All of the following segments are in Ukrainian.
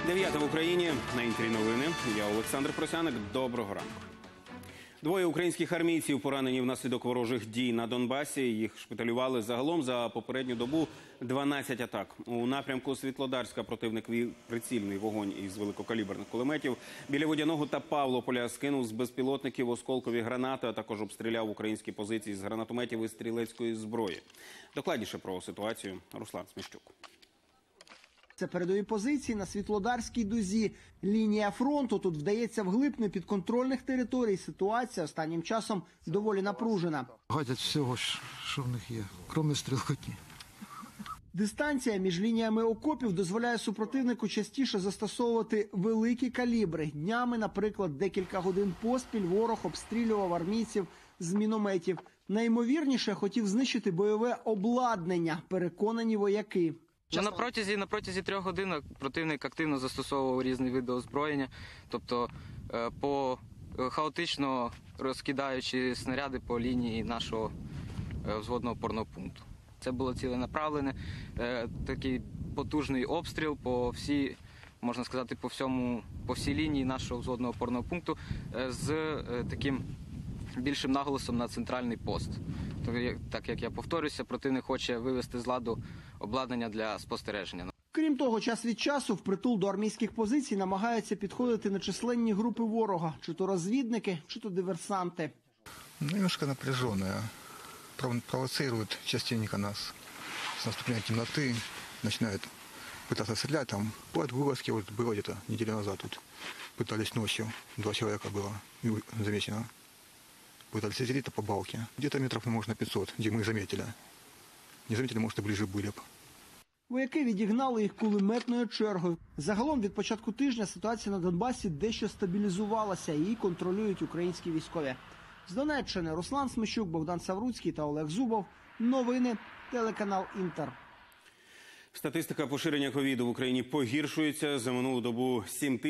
9 в Україні. На Інтері новини. Я Олександр Просяник. Доброго ранку. Двоє українських армійців поранені внаслідок ворожих дій на Донбасі. Їх шпиталювали загалом за попередню добу 12 атак. У напрямку Світлодарська противник вів прицільний вогонь із великокаліберних кулеметів. Біля Водяного та Павлополя скинув з безпілотників осколкові гранати, а також обстріляв українські позиції з гранатометів і стрілецької зброї. Докладніше про ситуацію Руслан Сміщук. Це передові позиції на Світлодарській дузі. Лінія фронту тут вдається вглиб непідконтрольних територій. Ситуація останнім часом доволі напружена. Гадять всього, що в них є, крім стрілкотні. Дистанція між лініями окопів дозволяє супротивнику частіше застосовувати великі калібри. Днями, наприклад, декілька годин поспіль ворог обстрілював армійців з мінометів. Найімовірніше хотів знищити бойове обладнання, переконані вояки. На протязі 3 годин противник активно застосовував різні види озброєння, тобто хаотично розкидаючи снаряди по лінії нашого взводного опорного пункту. Це було ціленаправлене, такий потужний обстріл по всій, можна сказати, по всій лінії нашого взводного опорного пункту з таким більшим наголосом на центральний пост. Так як я повторюся, противник хоче вивести з ладу обладнання для спостереження. Крім того, час від часу впритул до армійських позицій намагаються підходити нечисленні групи ворога. Чи то розвідники, чи то диверсанти. Немножко напряженная. Провоцирует частенько нас. С наступлением темноты начинают пытаться стрелять. Там бывают вылазки, вот было где-то неделю назад тут. Пытались ночью, 2 человека было замечено. Пытались изделить по балке. Где-то метров, может, на 500, где мы их заметили. Не заметили, может, и ближе были б. Вояки відігнали їх кулеметною чергою. Загалом від початку тижня ситуація на Донбасі дещо стабілізувалася. Її контролюють українські військові. З Донеччини Руслан Сміщук, Богдан Савруцький та Олег Зубов. Новини. Телеканал Інтер. Статистика поширення ковіду в Україні погіршується. За минулу добу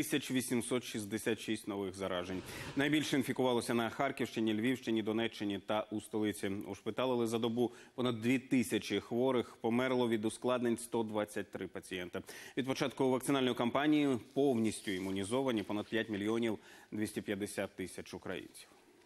7866 нових заражень. Найбільше інфікувалося на Харківщині, Львівщині, Донеччині та у столиці. Ушпиталили за добу понад 2000 хворих. Померло від ускладнень 123 пацієнта. Від початку вакцинальної кампанії повністю імунізовані понад 5 мільйонів 250 тисяч українців.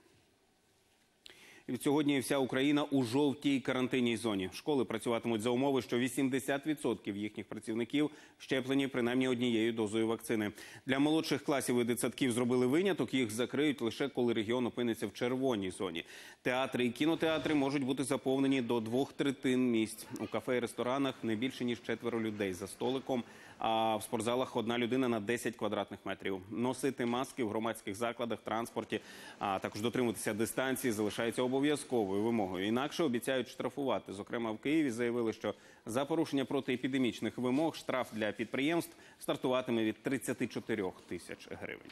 Від сьогодні вся Україна у жовтій карантинній зоні. Школи працюватимуть за умови, що 80% їхніх працівників щеплені принаймні однією дозою вакцини. Для молодших класів і дитсадків зробили виняток, їх закриють лише коли регіон опиниться в червоній зоні. Театри і кінотеатри можуть бути заповнені до 2/3 місць. У кафе і ресторанах не більше, ніж 4 людей за столиком, а в спортзалах 1 людина на 10 квадратних метрів. Носити маски в громадських закладах, транспорті, а також дотримуватися дистанції залишається обов'язковою вимогою. Інакше обіцяють штрафувати. Зокрема, в Києві заявили, що за порушення протиепідемічних вимог штраф для підприємств стартуватиме від 34 тисяч гривень.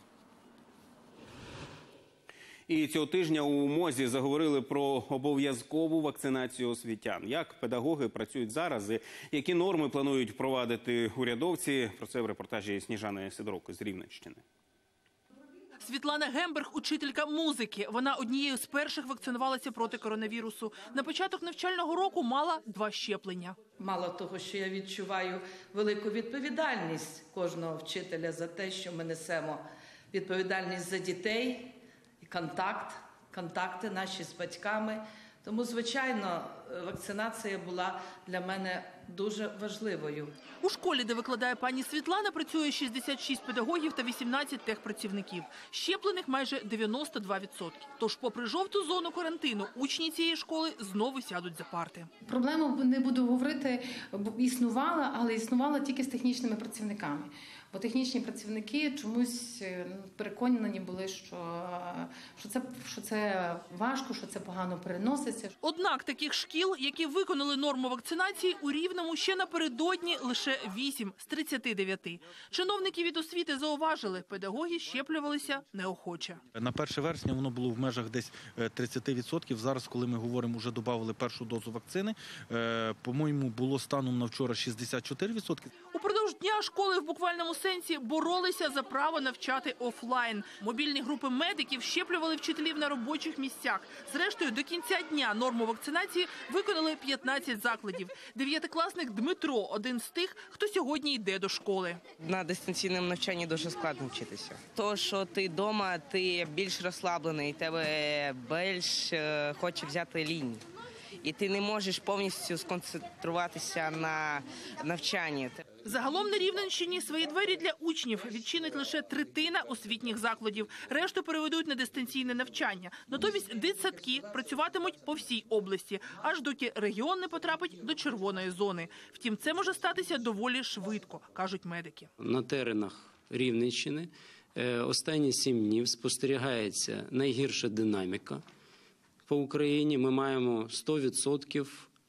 І цього тижня у МОЗі заговорили про обов'язкову вакцинацію освітян. Як педагоги працюють зараз і які норми планують впровадити урядовці? Про це в репортажі Сніжани Сидорук з Рівненщини. Світлана Гемберг – учителька музики. Вона однією з перших вакцинувалася проти коронавірусу. На початок навчального року мала 2 щеплення. Мало того, що я відчуваю велику відповідальність кожного вчителя за те, що ми несемо відповідальність за дітей, і контакти наші з батьками. Тому, звичайно, вакцинація була для мене дуже важливою. У школі, де викладає пані Світлана, працює 66 педагогів та 18 техпрацівників. Щеплених майже 92%. Тож, попри жовту зону карантину, учні цієї школи знову сядуть за парти. Проблема, не буду говорити, існувала, але існувала тільки з технічними працівниками. Бо технічні працівники чомусь переконані були, що це важко, що це погано переноситься. Однак таких шкіл, які виконали норму вакцинації, у Рівному ще напередодні лише 8 з 39. Чиновники від освіти зауважили, педагоги щеплювалися неохоче. На 1 вересня воно було в межах десь 30%. Зараз, коли ми говоримо, вже додали першу дозу вакцини, по-моєму, було станом на вчора 64%. Упродовж Півдня школи в буквальному сенсі боролися за право навчати офлайн. Мобільні групи медиків щеплювали вчителів на робочих місцях. Зрештою, до кінця дня норму вакцинації виконали 15 закладів. Дев'ятикласник Дмитро – один з тих, хто сьогодні йде до школи. На дистанційному навчанні дуже складно вчитися. То, що ти вдома, ти більш розслаблений, тебе більш хоче взяти лінію. І ти не можеш повністю сконцентруватися на навчанні. Загалом на Рівненщині свої двері для учнів відчинить лише третина освітніх закладів. Решту переведуть на дистанційне навчання. Натомість дитсадки працюватимуть по всій області, аж доки регіон не потрапить до червоної зони. Втім, це може статися доволі швидко, кажуть медики. На теренах Рівненщини останні 7 днів спостерігається найгірша динаміка. По Україні ми маємо 100%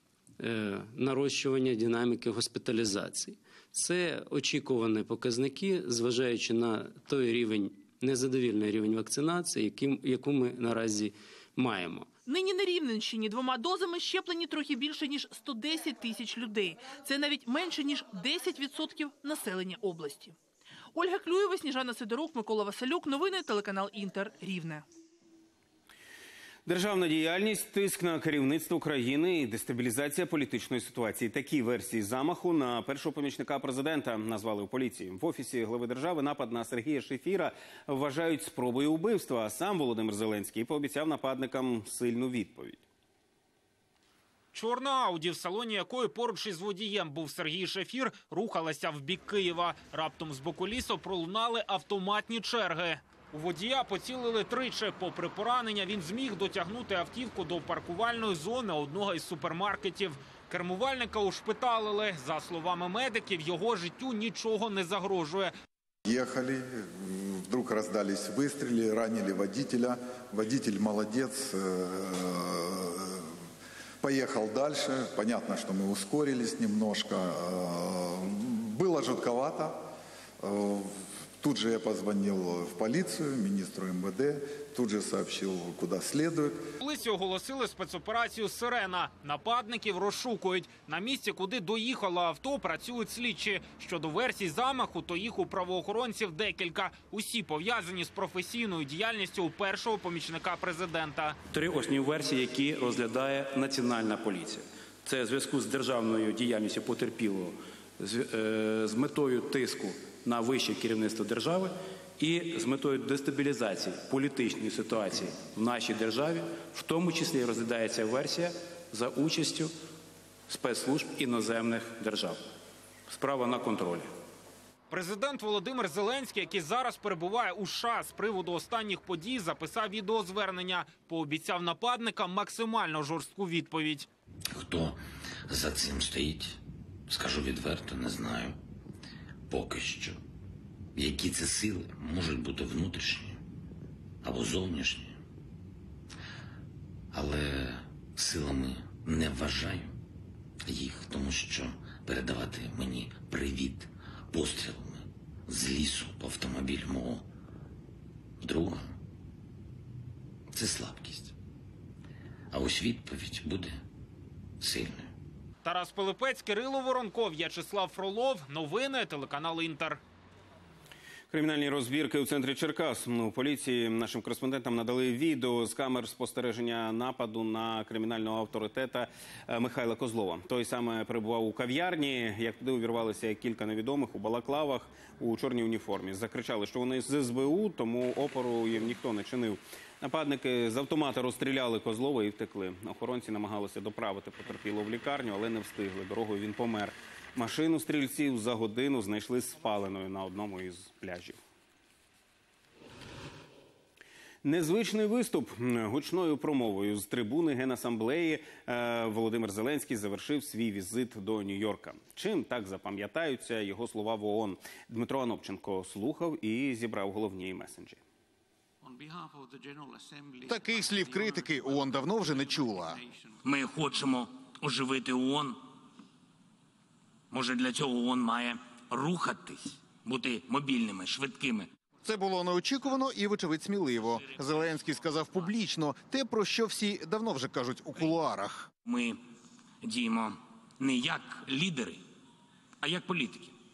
нарощування динаміки госпіталізацій. Це очікувані показники, зважаючи на той рівень, незадовільний рівень вакцинації, яку ми наразі маємо. Нині на Рівненщині 2 дозами щеплені трохи більше, ніж 110 тисяч людей. Це навіть менше, ніж 10% населення області. Ольга Клюєва, Сніжана Сидорук, Микола Василюк. Новини телеканал Інтер. Рівне. Державна діяльність, тиск на керівництво країни і дестабілізація політичної ситуації. Такі версії замаху на першого помічника президента назвали у поліції. В Офісі глави держави напад на Сергія Шефіра вважають спробою вбивства. А сам Володимир Зеленський пообіцяв нападникам сильну відповідь. Чорна Ауді, в салоні якої поруч із водієм був Сергій Шефір, рухалася в бік Києва. Раптом з боку лісу пролунали автоматні черги. У водія поцілили тричі. Попри поранення, він зміг дотягнути автівку до паркувальної зони одного із супермаркетів. Кермувальника ушпиталили. За словами медиків, його життю нічого не загрожує. Ехали, вдруг раздались выстрелы, ранили водителя. Водитель молодец, поехал дальше. Понятно, что мы ускорились немножко. Было жутковато. Тут же я позвонил в полицию, министру МВД, тут же сообщил, куда следует. Поліції оголосили спецоперацію «Сирена». Нападників розшукують. На місці, куди доїхало авто, працюють слідчі. Щодо версій замаху, то їх у правоохоронців декілька. Усі пов'язані з професійною діяльністю першого помічника президента. 3 основні версії, які розглядає Національна поліція. Це в зв'язку з державною діяльністю потерпілого, з метою тиску на вище керівництво держави і з метою дестабілізації політичної ситуації в нашій державі, в тому числі розглядається версія за участю спецслужб іноземних держав. Справа на контролі. Президент Володимир Зеленський, який зараз перебуває у США з приводу останніх подій, записав відеозвернення. Пообіцяв нападникам максимально жорстку відповідь. Хто за цим стоїть, скажу відверто, не знаю. Поки що. Які це сили можуть бути внутрішні або зовнішні. Але силами не вважаю їх, тому що передавати мені привіт пострілами з лісу по автомобілю мого друга – це слабкість. А ось відповідь буде сильною. Тарас Пилипець, Кирило Воронков, В'ячеслав Фролов. Новини телеканал Інтер. Кримінальні розбірки у центрі Черкас. У поліції нашим кореспондентам надали відео з камер спостереження нападу на кримінального авторитета Михайла Козлова. Той саме перебував у кав'ярні, як туди увірвалися кілька невідомих у балаклавах у чорній уніформі. Закричали, що вони з СБУ, тому опору їм ніхто не чинив. Нападники з автомата розстріляли Козлова і втекли. Охоронці намагалися доправити потерпілого в лікарню, але не встигли. Дорогою він помер. Машину стрільців за годину знайшли спаленою на одному із пляжів. Незвичний виступ. Гучною промовою з трибуни Генасамблеї Володимир Зеленський завершив свій візит до Нью-Йорка. Чим так запам'ятаються його слова в ООН? Дмитро Анопченко слухав і зібрав головні меседжі. Таких слів критики ООН давно вже не чула. Ми хочемо оживити ООН. Може, для цього ООН має рухатись, бути мобільними, швидкими. Це було неочікувано і, вочевидь, сміливо. Зеленський сказав публічно те, про що всі давно вже кажуть у кулуарах. Ми діємо не як лідери, а як політики.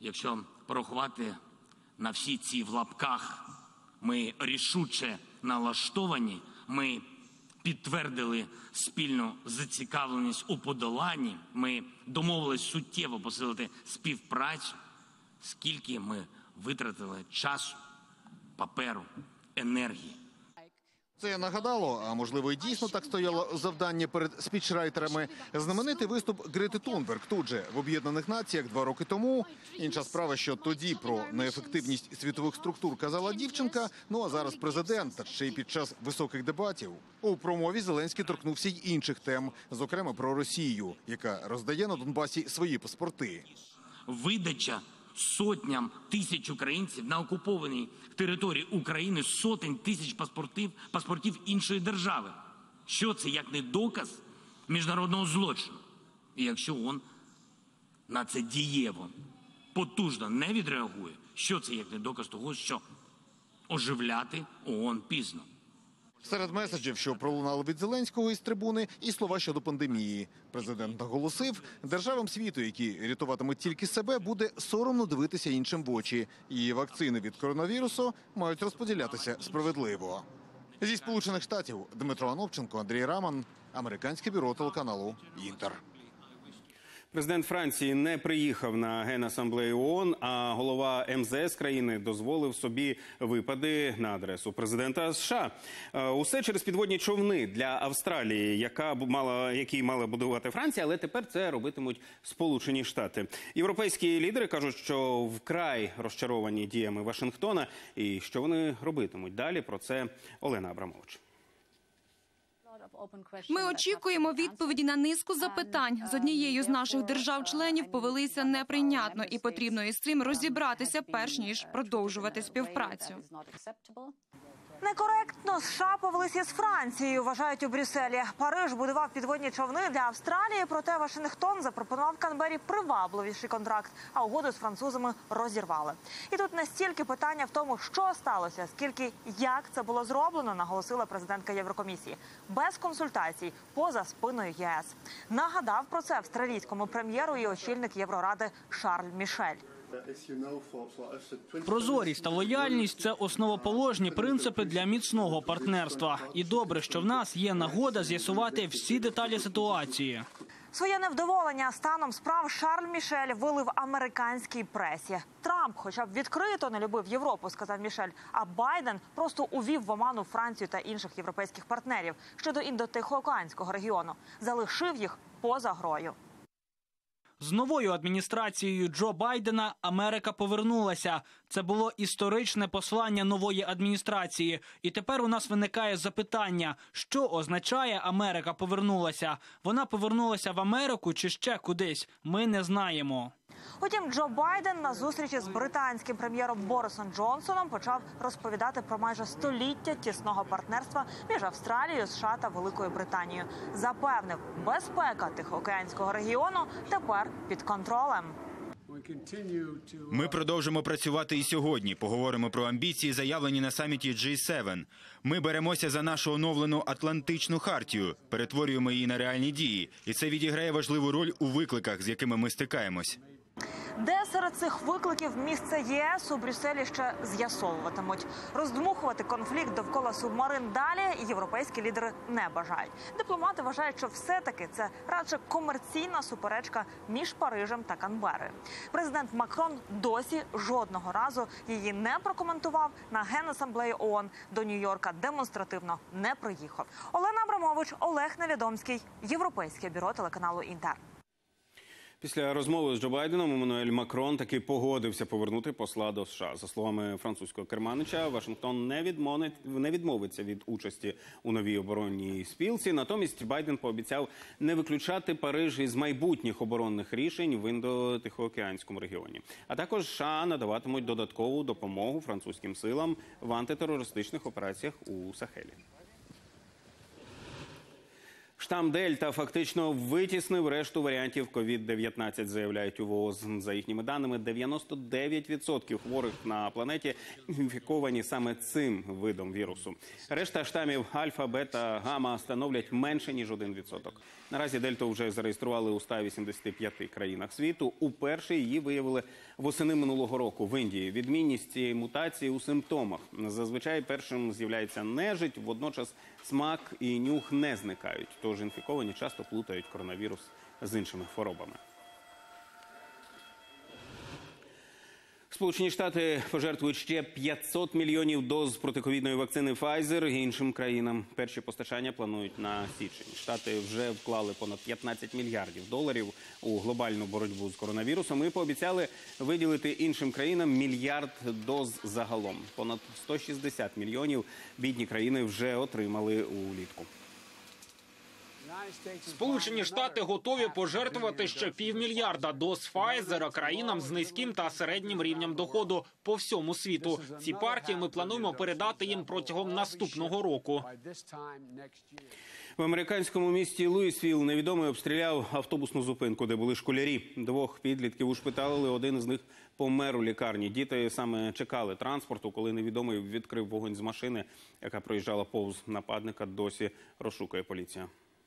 якщо порахувати на всі ці в лапках, ми рішуче налаштовані, ми підтвердили спільну зацікавленість у подоланні, ми домовились суттєво посилити співпрацю, скільки ми витратили часу, паперу, енергії. Це нагадало, а можливо і дійсно так стояло завдання перед спічрайтерами, знаменитий виступ Грети Тунберг тут же в Об'єднаних Націях 2 роки тому. Інша справа, що тоді про неефективність світових структур казала дівчинка, ну а зараз президент, та ще й під час високих дебатів. У промові Зеленський торкнувся й інших тем, зокрема про Росію, яка роздає на Донбасі свої паспорти. Видача сотням тисяч українців на окупованій території України сотень тисяч паспортів іншої держави. Що це, як не доказ міжнародного злочину? І якщо ООН на це дієво, потужно не відреагує, що це, як не доказ того, що оживляти ООН пізно? Серед меседжів, що пролунали від Зеленського із трибуни, і слова щодо пандемії. Президент наголосив, державам світу, які рятуватимуть тільки себе, буде соромно дивитися іншим в очі. І вакцини від коронавірусу мають розподілятися справедливо. Зі Сполучених Штатів Дмитро Ановченко, Андрій Раман, Американське бюро телеканалу «Інтер». Президент Франції не приїхав на Генасамблею ООН, а голова МЗС країни дозволив собі випади на адресу президента США. Усе через підводні човни для Австралії, які мала будувати Франція, але тепер це робитимуть Сполучені Штати. Європейські лідери кажуть, що вкрай розчаровані діями Вашингтона. І що вони робитимуть далі, про це Олена Абрамович. Ми очікуємо відповіді на низку запитань. З однією з наших держав-членів повелися неприйнятно, і потрібно із цим розібратися, перш ніж продовжувати співпрацю. Некоректно США повелися з Францією, вважають у Брюсселі. Париж будував підводні човни для Австралії, проте Вашингтон запропонував Канбері привабливіший контракт, а угоду з французами розірвали. І тут не стільки питання в тому, що сталося, скільки як це було зроблено, наголосила президентка Єврокомісії. Без консультацій, поза спиною ЄС. Нагадав про це австралійському прем'єру і очільник Євроради Шарль Мішель. Прозорість та лояльність – це основоположні принципи для міцного партнерства. І добре, що в нас є нагода з'ясувати всі деталі ситуації. Своє невдоволення станом справ Шарль Мішель вилив американській пресі. Трамп хоча б відкрито не любив Європу, сказав Мішель, а Байден просто увів в оману Францію та інших європейських партнерів щодо індотихоокеанського регіону. Залишив їх поза грою. З новою адміністрацією Джо Байдена Америка повернулася. Це було історичне послання нової адміністрації. І тепер у нас виникає запитання, що означає «Америка повернулася»? Вона повернулася в Америку чи ще кудись? Ми не знаємо. Утім, Джо Байден на зустрічі з британським прем'єром Борисом Джонсоном почав розповідати про майже століття тісного партнерства між Австралією, США та Великою Британією. Запевнив, безпека Тихоокеанського регіону тепер під контролем. Ми продовжимо працювати і сьогодні. Поговоримо про амбіції, заявлені на саміті G7. Ми беремося за нашу оновлену Атлантичну хартію, перетворюємо її на реальні дії. І це відіграє важливу роль у викликах, з якими ми стикаємось. Де серед цих викликів місце ЄС у Брюсселі ще з'ясовуватимуть. Роздмухувати конфлікт довкола субмарин далі європейські лідери не бажають. Дипломати вважають, що все-таки це радше комерційна суперечка між Парижем та Канберою. Президент Макрон досі жодного разу її не прокоментував. На Генасамблею ООН до Нью-Йорка демонстративно не приїхав. Олена Абрамович, Олег Невідомський, Європейське бюро телеканалу «Інтер». Після розмови з Джо Байденом Еммануель Макрон таки погодився повернути посла до США. За словами французького керманича, Вашингтон не відмовиться від участі у новій оборонній спілці. Натомість Байден пообіцяв не виключати Париж із майбутніх оборонних рішень в індо-тихоокеанському регіоні. А також США надаватимуть додаткову допомогу французьким силам в антитерористичних операціях у Сахелі. Штам Дельта фактично витіснив решту варіантів COVID-19, заявляють у ВООЗ. За їхніми даними, 99% хворих на планеті інфіковані саме цим видом вірусу. Решта штамів альфа, бета, гамма становлять менше, ніж 1%. Наразі Дельту вже зареєстрували у 185 країнах світу. Уперше її виявили восени минулого року в Індії. Відмінність цієї мутації у симптомах. Зазвичай першим з'являється нежить, водночас смак і нюх не зникають. Тож інфіковані часто плутають коронавірус з іншими хворобами. Сполучені Штати пожертвують ще 500 мільйонів доз протиковідної вакцини Pfizer іншим країнам. Перші постачання планують на січень. Штати вже вклали понад 15 мільярдів доларів у глобальну боротьбу з коронавірусом і пообіцяли виділити іншим країнам мільярд доз загалом. Понад 160 мільйонів бідні країни вже отримали улітку. Сполучені Штати готові пожертвувати ще півмільярда доз Pfizer країнам з низьким та середнім рівнем доходу по всьому світу. Ці партії ми плануємо передати їм протягом наступного року. В американському місті Луїсвілл невідомий обстріляв автобусну зупинку, де були школярі. 2 підлітків ушпиталили, один із них помер у лікарні. Діти саме чекали транспорту, коли невідомий відкрив вогонь з машини, яка проїжджала повз нападника, досі розшукує поліція.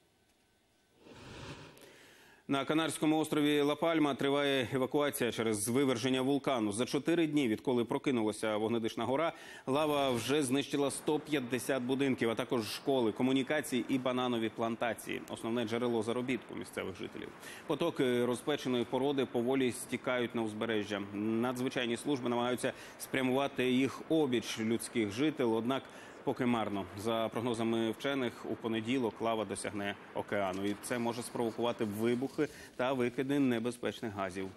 На Канарському острові Ла-Пальма триває евакуація через виверження вулкану. За 4 дні, відколи прокинулася вогнедишна гора, лава вже знищила 150 будинків, а також школи, комунікації і бананові плантації. Основне джерело заробітку місцевих жителів. Потоки розпеченої породи поволі стікають на узбережжя. Надзвичайні служби намагаються спрямувати їх обіч людських жителів, однак поки марно. За прогнозами вчених, у понеділок лава досягне океану. І це може спровокувати вибухи та викиди небезпечних газів.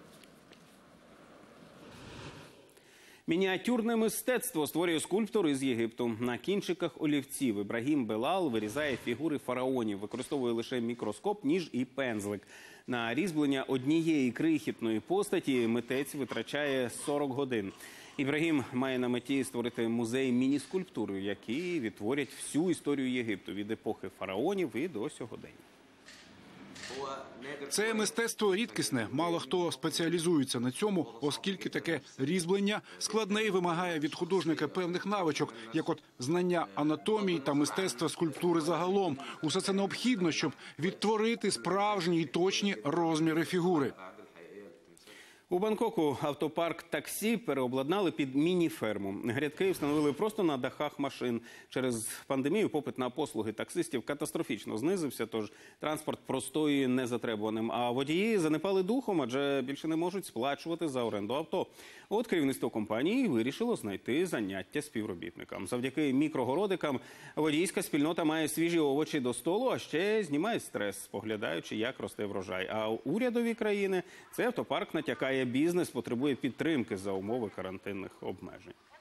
Мініатюрне мистецтво створює скульптор із Єгипту. На кінчиках олівців Ібрагім Белал вирізає фігури фараонів, використовує лише мікроскоп, ніж і пензлик. На різьблення однієї крихітної постаті митець витрачає 40 годин. Ібрагім має на меті створити музей міні-скульптур, які відтворять всю історію Єгипту від епохи фараонів і до сьогодення. Це мистецтво рідкісне. Мало хто спеціалізується на цьому, оскільки таке різьблення складне і вимагає від художника певних навичок, як от знання анатомії та мистецтва скульптури загалом. Усе це необхідно, щоб відтворити справжні і точні розміри фігури. У Бангкоку автопарк таксі переобладнали під міні-ферму. Грядки встановили просто на дахах машин. Через пандемію попит на послуги таксистів катастрофічно знизився, тож транспорт простоює незатребуваним. А водії занепали духом, адже більше не можуть сплачувати за оренду авто. От керівництво компанії вирішило знайти заняття співробітникам. Завдяки мікрогородикам водійська спільнота має свіжі овочі до столу, а ще знімає стрес, споглядаючи, як росте врожай. А урядові країни цей автопарк натякає, бізнес потребує підтримки за умови карантинних обмежень.